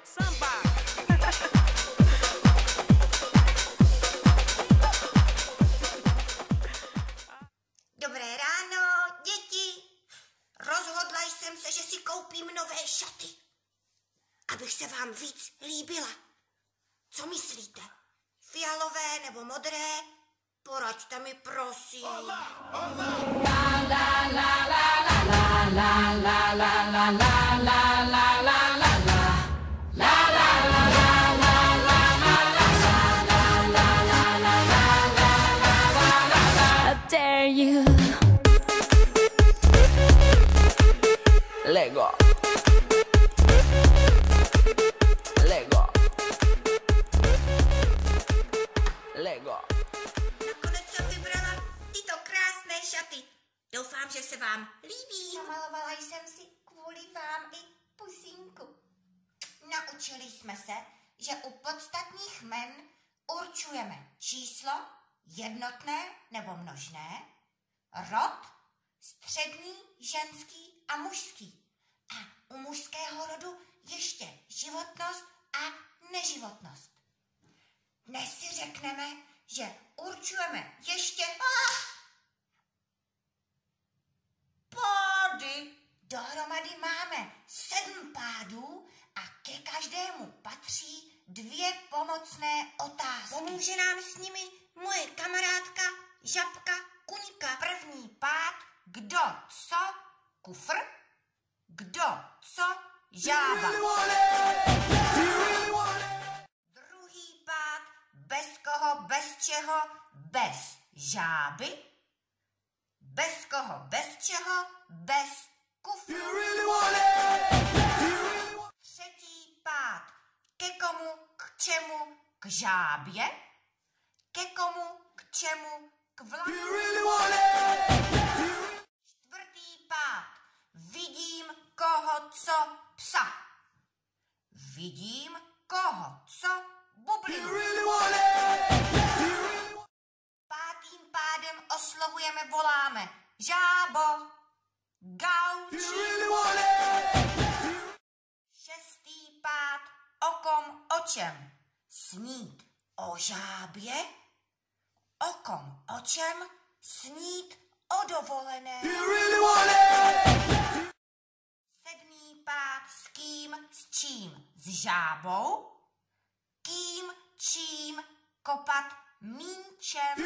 Samba. Dobré ráno, děti. Rozhodla jsem se, že si koupím nové šaty, abych se vám víc líbila. Co myslíte? Fialové nebo modré? Poraďte mi, prosím. How dare you? Lego. Lego. Lego. Nakonec jsem vybrala tyto krásné šaty. Doufám, že se vám líbí. Namalovala jsem si kvůli vám i pusínku. Naučili jsme se, že u podstatných jmen určujeme číslo, jednotné nebo množné, rod, střední, ženský a mužský. A u mužského rodu ještě životnost a neživotnost. Dnes si řekneme, že určujeme ještě pády. Dohromady máme 7 pádů a ke každému patří 2 pomocné otázky. Pomůže nám s nimi moje kamarádka Žabka Kuňka. První pád, kdo co kufr, kdo co žába. Druhý pád, bez koho, bez čeho, bez žáby. Bez koho, bez čeho, bez kufru. Třetí pád, ke komu, k čemu, k žábě. Ke komu, k čemu, k vlaku. Čtvrtý pád, vidím koho, co psa. Vidím koho, co bublinu. Pátým pádem oslovujeme, voláme žábo, gauč. Šestý pád, o kom, o čem, snít o žábě, o kom, o čem, snít o dovolené. Sedmý pád, s kým, s čím, s žábou, kým, čím, kopat mínčem.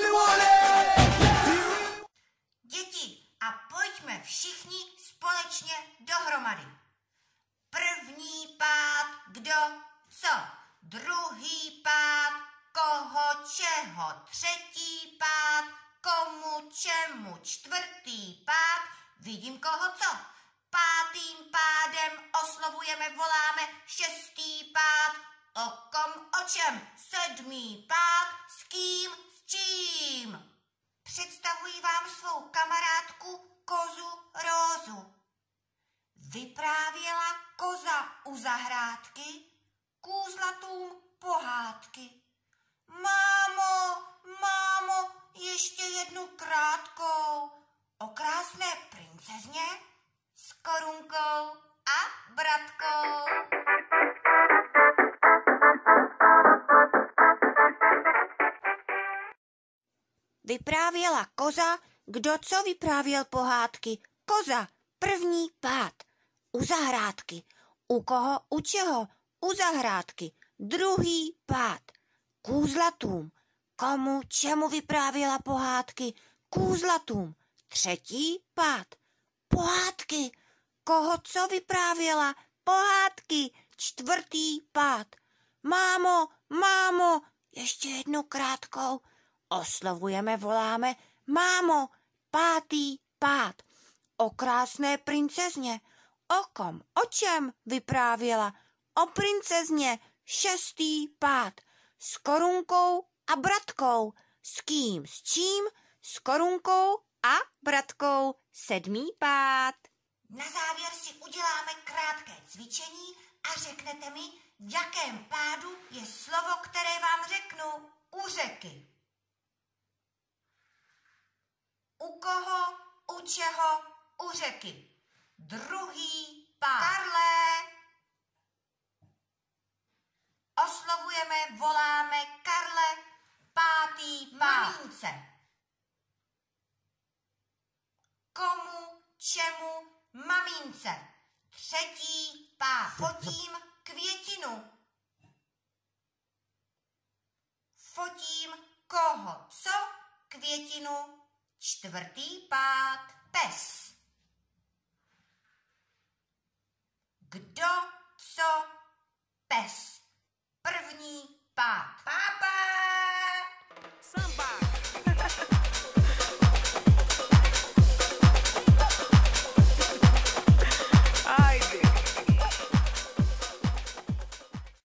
Děti, a pojďme všichni společně dohromady. První pád, kdo co, druhý pád, koho čeho, třetí pád, komu čemu, čtvrtý pád, vidím koho co. Pátým pádem oslovujeme, voláme, šestý pád, o kom, o čem, sedmý pád, s kým, s čím. Představuji vám svou kamarádku Kozu Rózu. Vyprávěla koza u zahrádky kůzlatům pohádky. Mámo, mámo, ještě jednu krátkou o krásné princezně s korunkou a bratkou. Vyprávěla koza, kdo co vyprávěl pohádky. Koza, první pád. U zahrádky. U koho, u čeho? U zahrádky. Druhý pád. Kůzlatům. Komu, čemu vyprávěla pohádky? Kůzlatům. Třetí pád. Pohádky. Koho co vyprávěla? Pohádky. Čtvrtý pád. Mámo, mámo, ještě jednu krátkou. Oslovujeme, voláme, mámo, pátý pád. O krásné princezně. O kom, o čem vyprávěla? O princezně. Šestý pád. S korunkou a bratkou. S kým, s čím? S korunkou a bratkou. Sedmý pád. Na závěr si uděláme krátké cvičení a řeknete mi, v jakém pádu je slovo, které vám řeknu. U řeky. U koho, u čeho, u řeky. Druhý pád. Karle. Opakujeme, voláme Karle, pátý mamince. Komu, čemu, mamince. Třetí pát. Fotím květinu. Fotím koho, co, květinu. Čtvrtý pád, pes. Kdo, co, pes. První pád. Pápa!